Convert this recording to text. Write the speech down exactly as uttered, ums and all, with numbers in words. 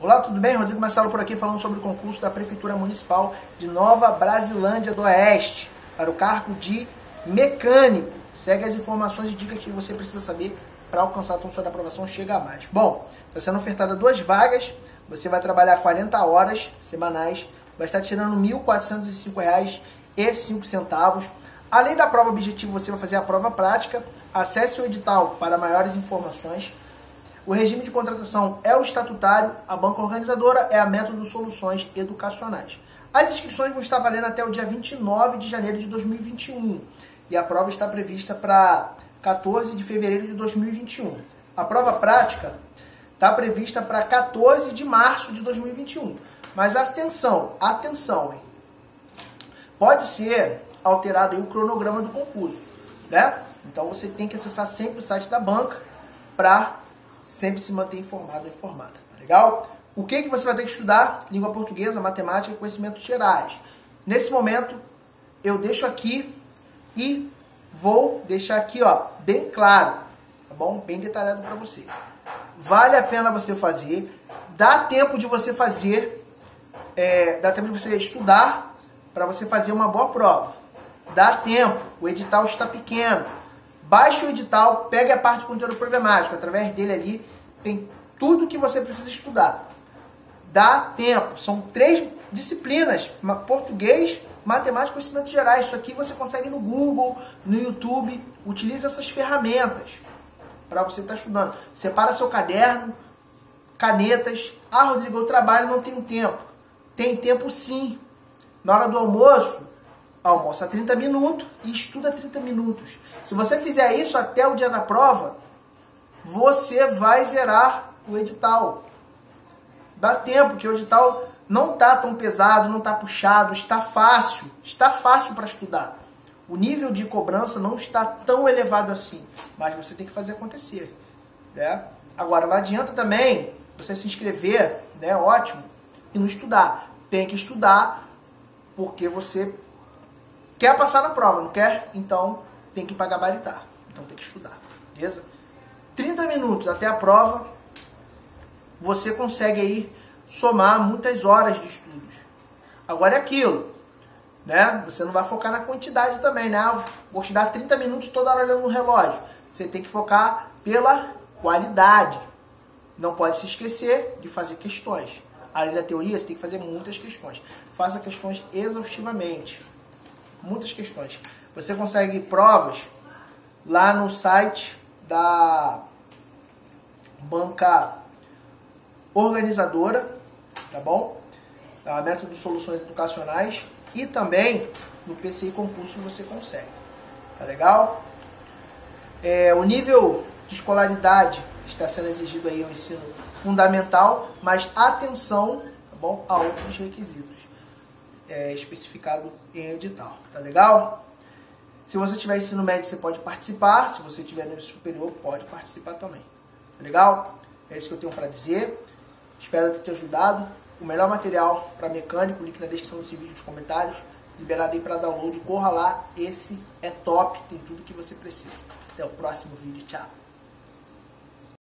Olá, tudo bem? Rodrigo Marcelo por aqui falando sobre o concurso da Prefeitura Municipal de Nova Brasilândia do Oeste para o cargo de mecânico. Segue as informações e dicas que você precisa saber para alcançar a tua sonho da aprovação Chega Mais. Bom, está sendo ofertada duas vagas, você vai trabalhar quarenta horas semanais, vai estar tirando mil quatrocentos e cinco reais e cinco centavos. Além da prova objetiva, você vai fazer a prova prática. Acesse o edital para maiores informações. O regime de contratação é o estatutário, a banca organizadora é a Método Soluções Educacionais. As inscrições vão estar valendo até o dia vinte e nove de janeiro de dois mil e vinte e um e a prova está prevista para quatorze de fevereiro de dois mil e vinte e um. A prova prática está prevista para quatorze de março de dois mil e vinte e um. Mas atenção, atenção, hein? Pode ser alterado aí o cronograma do concurso, né? Então você tem que acessar sempre o site da banca para sempre se manter informado ou informada, tá legal? O que, que você vai ter que estudar? Língua portuguesa, matemática e conhecimentos gerais. Nesse momento, eu deixo aqui e vou deixar aqui, ó, bem claro, tá bom? Bem detalhado para você. Vale a pena você fazer, dá tempo de você fazer, é, dá tempo de você estudar para você fazer uma boa prova. Dá tempo, o edital está pequeno. Baixe o edital, pegue a parte de conteúdo programático. Através dele ali tem tudo que você precisa estudar. Dá tempo. São três disciplinas. Português, matemática e conhecimentos gerais. Isso aqui você consegue no Google, no YouTube. Utilize essas ferramentas para você estar estudando. Separa seu caderno, canetas. Ah, Rodrigo, eu trabalho e não tenho tempo. Tem tempo sim. Na hora do almoço, almoça trinta minutos e estuda trinta minutos. Se você fizer isso até o dia da prova, você vai zerar o edital. Dá tempo, porque o edital não está tão pesado, não está puxado, está fácil. Está fácil para estudar. O nível de cobrança não está tão elevado assim, mas você tem que fazer acontecer, né? Agora, não adianta também você se inscrever, né? Ótimo, e não estudar. Tem que estudar porque você quer passar na prova, não quer? Então, tem que pagar gabaritar. Então, tem que estudar, beleza? trinta minutos até a prova, você consegue aí somar muitas horas de estudos. Agora é aquilo, né? Você não vai focar na quantidade também, né? Vou te dar trinta minutos toda hora olhando no relógio. Você tem que focar pela qualidade. Não pode se esquecer de fazer questões. Além da teoria, você tem que fazer muitas questões. Faça questões exaustivamente. Muitas questões. Você consegue provas lá no site da banca organizadora, tá bom? Da Método Soluções Educacionais e também no P C I Concurso você consegue, tá legal? É, o nível de escolaridade está sendo exigido aí o ensino fundamental, mas atenção, tá bom? A outros requisitos é, especificado em edital, tá legal? Se você tiver ensino médio, você pode participar. Se você tiver nível superior, pode participar também. Tá legal? É isso que eu tenho para dizer. Espero ter te ajudado. O melhor material para mecânico, link na descrição desse vídeo, nos comentários. Liberado aí para download. Corra lá. Esse é top. Tem tudo que você precisa. Até o próximo vídeo. Tchau.